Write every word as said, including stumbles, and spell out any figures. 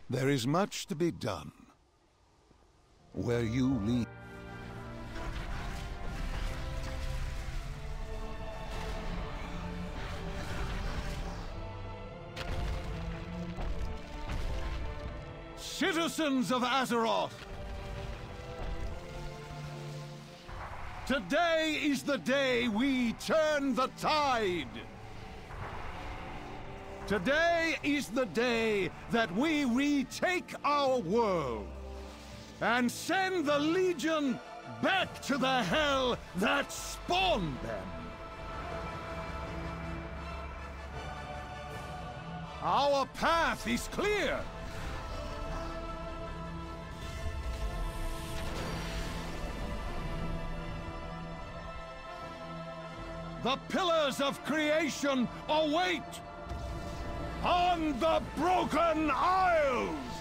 There is much to be done. Where you lead. Citizens of Azeroth! Today is the day we turn the tide! Today is the day that we retake our world and send the Legion back to the hell that spawned them! Our path is clear! The pillars of creation await on the Broken Isles!